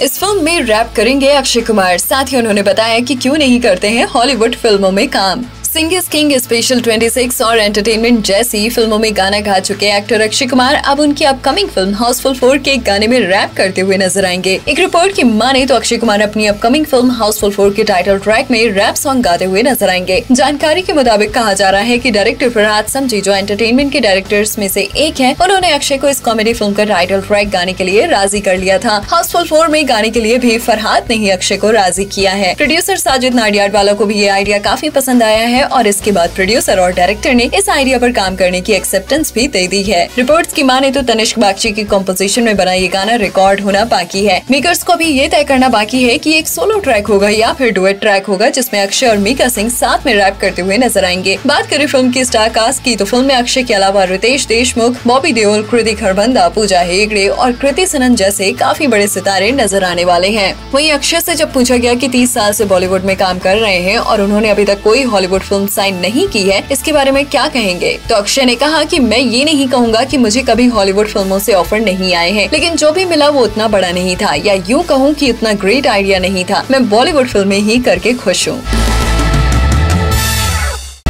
इस फिल्म में रैप करेंगे अक्षय कुमार। साथ ही उन्होंने बताया कि क्यों नहीं करते हैं हॉलीवुड फिल्मों में काम। सिंग इज किंग, स्पेशल 26 और एंटरटेनमेंट जैसी फिल्मों में गाना गा चुके एक्टर अक्षय कुमार अब उनकी अपकमिंग फिल्म हाउसफुल 4 के गाने में रैप करते हुए नजर आएंगे। एक रिपोर्ट की माने तो अक्षय कुमार अपनी अपकमिंग फिल्म हाउसफुल 4 के टाइटल ट्रैक में रैप सॉन्ग गाते हुए नजर आएंगे। जानकारी के मुताबिक कहा जा रहा है कि डायरेक्टर फरहाद समझी, जो एंटरटेनमेंट के डायरेक्टर्स में से एक है, उन्होंने अक्षय को इस कॉमेडी फिल्म का टाइटल ट्रैक गाने के लिए राजी कर लिया था। हाउसफुल 4 में गाने के लिए भी फरहाद ने ही अक्षय को राजी किया है। प्रोड्यूसर साजिद नाडियाडवाला को भी ये आइडिया काफी पसंद आया है और इसके बाद प्रोड्यूसर और डायरेक्टर ने इस आइडिया पर काम करने की एक्सेप्टेंस भी दे दी है। रिपोर्ट्स की माने तो तनिष्क बागची की कंपोजिशन में बना ये गाना रिकॉर्ड होना बाकी है। मेकर्स को भी ये तय करना बाकी है कि एक सोलो ट्रैक होगा या फिर डुएट ट्रैक होगा, जिसमें अक्षय और मीका सिंह साथ में रैप करते हुए नजर आएंगे। बात करें फिल्म की स्टार कास्ट की तो फिल्म में अक्षय के अलावा रितेश देशमुख, बॉबी देओल, कृति खरबंदा, पूजा हेगड़े और कृति सनन जैसे काफी बड़े सितारे नजर आने वाले हैं। वहीं अक्षय से जब पूछा गया कि 30 साल से बॉलीवुड में काम कर रहे हैं और उन्होंने अभी तक कोई हॉलीवुड फिल्म साइन नहीं की है, इसके बारे में क्या कहेंगे, तो अक्षय ने कहा कि मैं ये नहीं कहूँगा कि मुझे कभी हॉलीवुड फिल्मों से ऑफर नहीं आए हैं, लेकिन जो भी मिला वो उतना बड़ा नहीं था, या यूँ कहूँ कि उतना ग्रेट आइडिया नहीं था। मैं बॉलीवुड फिल्में ही करके खुश हूँ।